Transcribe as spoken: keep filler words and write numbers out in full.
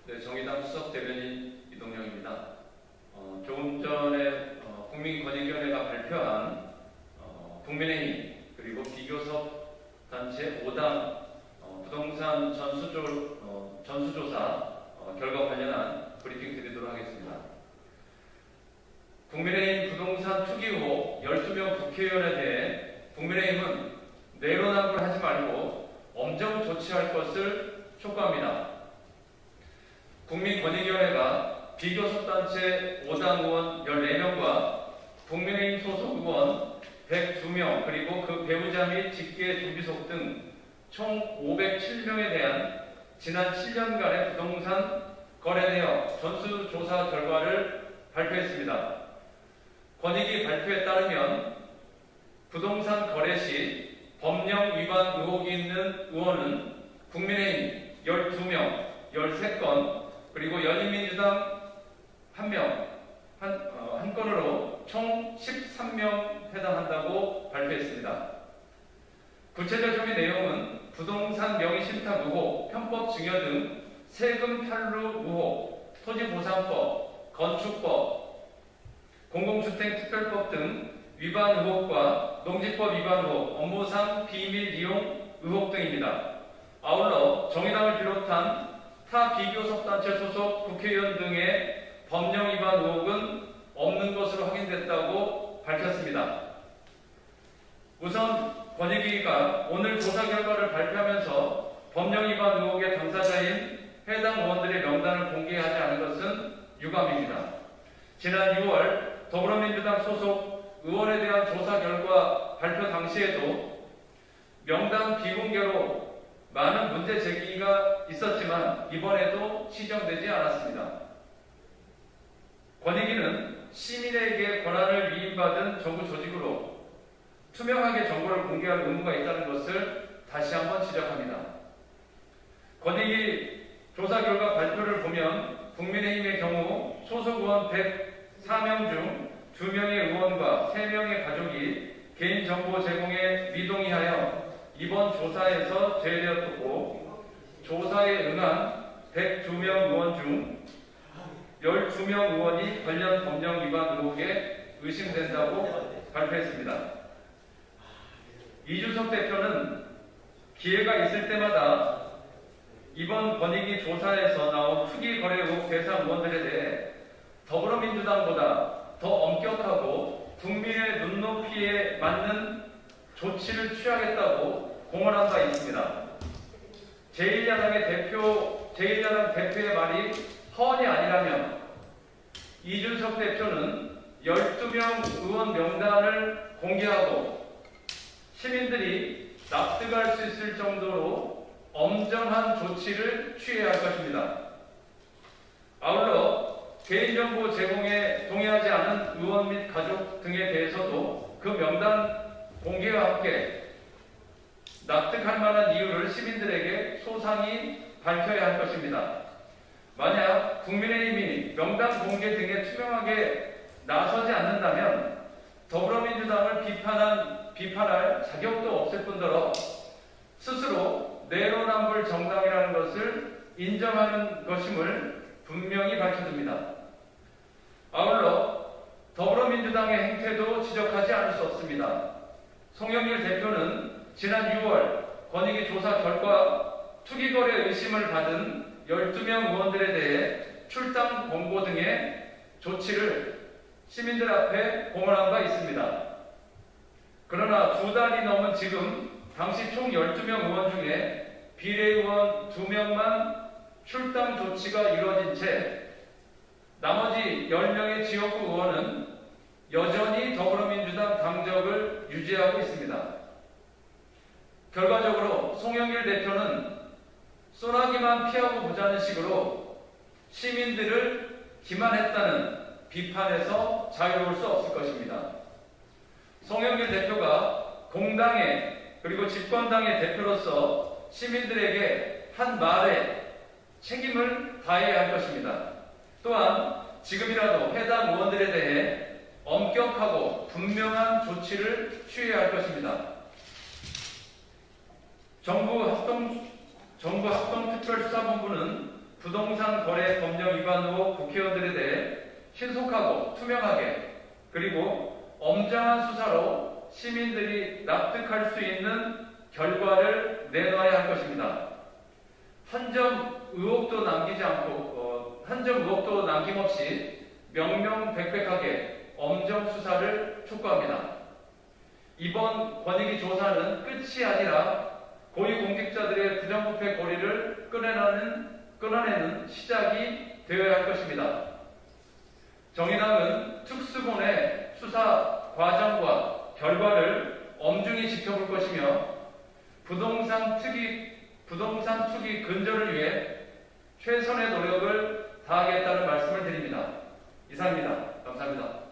네, 정의당 수석 대변인 이동영입니다. 어, 조금 전에 어, 국민권익위원회가 발표한 어, 국민의힘 그리고 비교섭 단체 오 당 어, 부동산 전수조, 어, 전수조사 어, 결과 관련한 브리핑 드리도록 하겠습니다. 국민의힘 부동산 투기 의혹 열두 명 국회의원에 대해 국민의힘은 내로남불 하지 말고 엄정 조치할 것을 촉구합니다. 국민권익위원회가 비교섭단체 오 당 의원 열네 명과 국민의힘 소속 의원 백이 명 그리고 그 배우자 및 직계 준비속 등 총 오백칠 명에 대한 지난 칠 년간의 부동산 거래 내역 전수조사 결과를 발표했습니다. 권익위 발표에 따르면 부동산 거래 시 법령 위반 의혹이 있는 의원은 국민의힘 열두 명, 열세 건, 그리고 열린민주당 한 명, 한, 어, 한 건으로 총 십삼 명 해당한다고 발표했습니다. 구체적인 내용은 부동산 명의신탁 의혹, 편법 증여 등 세금 편루 의혹, 토지보상법, 건축법, 공공주택특별법 등 위반 의혹과 농지법 위반 의혹, 업무상 비밀 이용 의혹 등입니다. 아울러 정의당을 비롯한 타 비교섭단체 소속 국회의원 등의 법령 위반 의혹은 없는 것으로 확인됐다고 밝혔습니다. 우선 권익위가 오늘 조사 결과를 발표하면서 법령 위반 의혹의 당사자인 해당 의원들의 명단을 공개하지 않은 것은 유감입니다. 지난 유월 더불어민주당 소속 의원에 대한 조사 결과 발표 당시에도 명단 비공개로 많은 문제 제기가 있었지만 이번에도 시정되지 않았습니다. 권익위는 시민에게 권한을 위임받은 정부 조직으로 투명하게 정보를 공개할 의무가 있다는 것을 다시 한번 지적합니다. 권익위 조사 결과 발표를 보면 국민의힘의 경우 소속 의원 백사 명 중 두 명의 의원과 세 명의 가족이 개인정보 제공에 미동의하여 이번 조사에서 제외되었고, 조사에 응한 백이 명 의원 중 열두 명 의원이 관련 법령 위반 의혹에 의심된다고 발표했습니다. 이준석 대표는 기회가 있을 때마다 이번 권익위 조사에서 나온 투기 거래 의혹 대상 의원들에 대해 더불어민주당보다 더 엄격하고 국민의 눈높이에 맞는 조치를 취하겠다고 공언한 바 있습니다. 제일 야당의 대표, 제일 야당 대표의 말이 허언이 아니라면 이준석 대표는 열두 명 의원 명단을 공개하고 시민들이 납득할 수 있을 정도로 엄정한 조치를 취해야 할 것입니다. 아울러 개인정보 제공에 동의하지 않은 의원 및 가족 등에 대해서도 그 명단 공개와 함께 납득할 만한 이유를 시민들에게 소상히 밝혀야 할 것입니다. 만약 국민의힘이 명단 공개 등에 투명하게 나서지 않는다면 더불어민주당을 비판한, 비판할 자격도 없을 뿐더러 스스로 내로남불 정당이라는 것을 인정하는 것임을 분명히 밝혀줍니다. 아울러 더불어민주당의 행태도 지적하지 않을 수 없습니다. 송영길 대표는 지난 유월 권익위 조사 결과 투기거래 의심을 받은 열두 명 의원들에 대해 출당 공고 등의 조치를 시민들 앞에 공언한 바 있습니다. 그러나 두 달이 넘은 지금 당시 총 열두 명 의원 중에 비례의원 두 명만 출당 조치가 이루어진 채 나머지 열 명의 지역구 의원은 여전히 더불어민주당 당적을 유지하고 있습니다. 결과적으로 송영길 대표는 소나기만 피하고 보자는 식으로 시민들을 기만했다는 비판에서 자유로울 수 없을 것입니다. 송영길 대표가 공당의 그리고 집권당의 대표로서 시민들에게 한 말에 책임을 다해야 할 것입니다. 또한 지금이라도 해당 의원들에 대해 엄격하고 분명한 조치를 취해야 할 것입니다. 정부 합동, 정부 합동특별수사본부는 부동산 거래 법령 위반 후 국회의원들에 대해 신속하고 투명하게 그리고 엄정한 수사로 시민들이 납득할 수 있는 결과를 내놔야 할 것입니다. 한 점 의혹도 남기지 않고 어, 한 점 의혹도 남김없이 명명백백하게 엄정 수사를 촉구합니다. 이번 권익위 조사는 끝이 아니라 고위공직자들의 부정부패 고리를 끊어내는, 끊어내는 시작이 되어야 할 것입니다. 정의당은 특수본의 수사 과정과 결과를 엄중히 지켜볼 것이며 부동산 투기, 부동산 투기 근절을 위해 최선의 노력을 다하겠다는 말씀을 드립니다. 이상입니다. 감사합니다.